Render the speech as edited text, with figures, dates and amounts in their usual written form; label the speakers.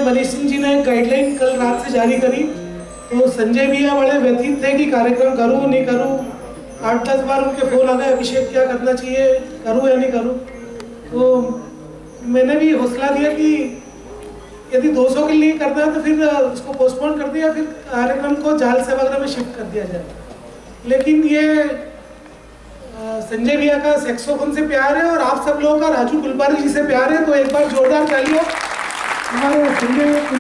Speaker 1: मनीष सिंह जी ने एक गाइडलाइन कल रात से जारी करी, तो संजय भैया बड़े व्यथित थे कि कार्यक्रम करूँ नहीं करूँ। 8-10 बार उनके फोन आ गए, अभिषेक क्या करना चाहिए, करूँ या नहीं करूँ। तो मैंने भी हौसला दिया कि यदि 200 के लिए करना है तो फिर उसको पोस्टपोन कर दिया, फिर कार्यक्रम को जाल सभागृह में शिफ्ट कर दिया जाए। लेकिन ये संजय भैया का सैक्सोफोन से प्यार है और आप सब लोगों का राजू गुलबारी जी से प्यार है, तो एक बार जोरदार तालियां हमारे संजय